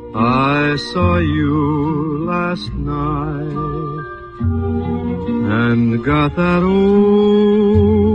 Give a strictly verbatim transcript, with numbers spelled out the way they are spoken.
I saw you last night and got that old